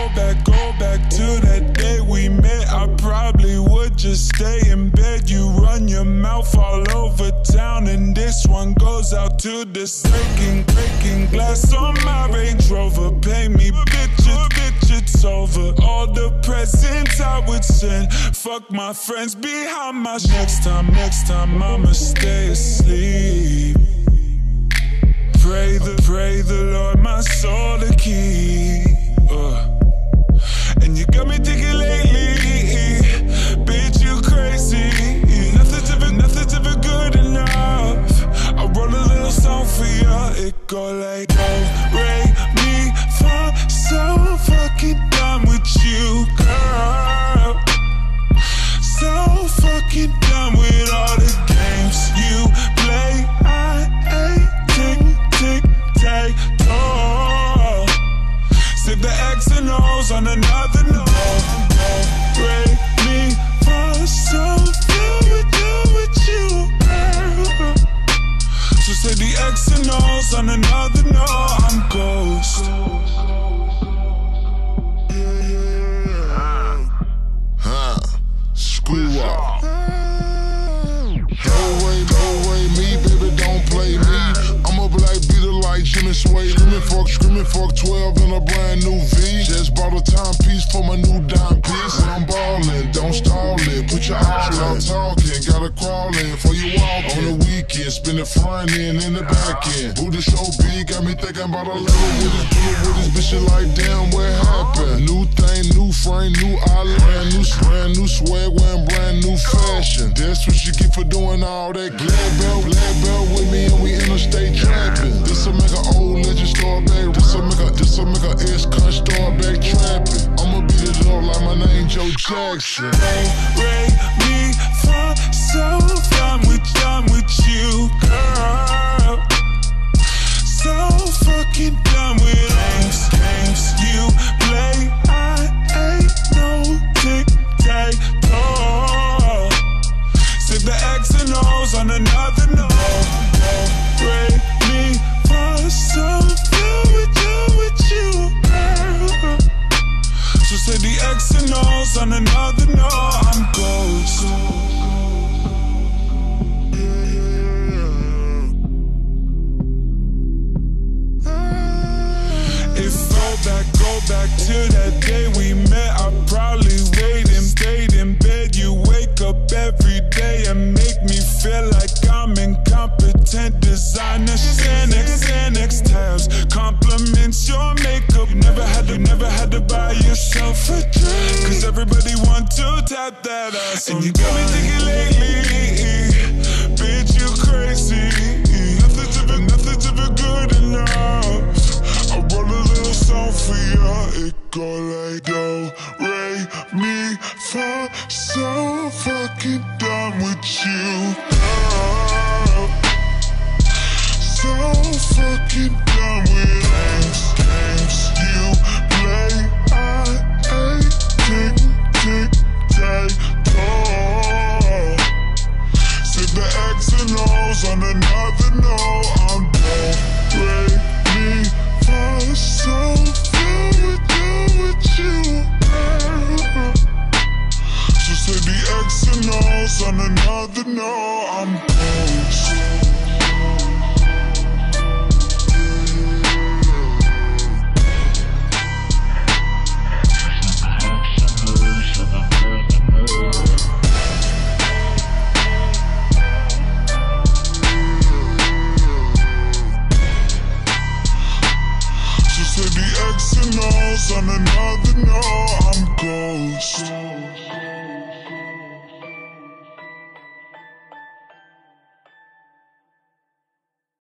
go back to that day we met, I probably would just stay in bed. You run your mouth all over town, and this one goes out to the breaking glass on my Range Rover. Pay me, bitch, it's over. All the presents I would send, fuck my friends behind my next time I'ma stay asleep. Pray the Lord my soul to keep. And you got me thinking lately, bitch, you crazy. Nothing's ever good enough. I wrote a little song for you. It go like, oh, Ray, me, fa. So fucking done with you, girl. So fucking done with all the games you play. I ain't tick-tac-toe. Save the X and O's on another note. Break me for so do with you, girl. So say the X and O's on another note. I'm ghost. Screw up. Don't way me, baby, don't play me. I'm a black beater like Jimmy Sway. Screaming fuck 12 in a brand new V. Just bought a timepiece for my new dime piece. When I'm ballin', don't stall it. Put your eyes out talking, gotta crawl in for you walk. On the weekend, spin the front end and the back end. Booty so big, got me thinking about a little with this bitch. Shit like, damn, what happened? New thing, new frame, new island, brand new swag, wearing brand new fashion. That's what you get for doing all that. Black belt with me and we interstate trapping. This'll make an old legend start back. This'll make a ex-cunt start back trapping. I'ma beat it up like my name Joe Jackson. Ray, me, fa. So done with you, girl. So fucking done with games you play. I ain't no tic-tac-toe. Save the X and O's on another note. Break me for so do with you, girl. So say the X and O's on another note. I'm ghost. Go back to that day we met, I probably stayed in bed. You wake up every day and make me feel like I'm incompetent. Designer, Xanax tabs, compliments your makeup. You never had to buy yourself a drink, cause everybody want to tap that ass. And you got me thinking lately, bitch, you crazy. Nothing's ever good enough. I wrote a little song for you. It go like, do, re, mi, fa. So fucking done with you, girl. So fucking done with games you play. I ain't tick-tac-toe. Save the X and O's on another note. I'm done. Break me for so do with you, girl. So say the X and O's on another note. I'm ghost. Say the X and O's on another note. I'm ghost.